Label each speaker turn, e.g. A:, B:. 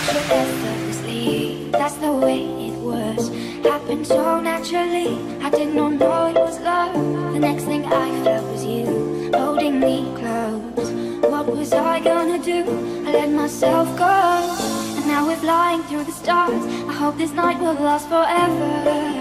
A: So effortlessly, that's the way it was. Happened so naturally, I did not know it was love. The next thing I felt was you, holding me close. What was I gonna do? I let myself go. And now we're flying through the stars. I hope this night will last forever.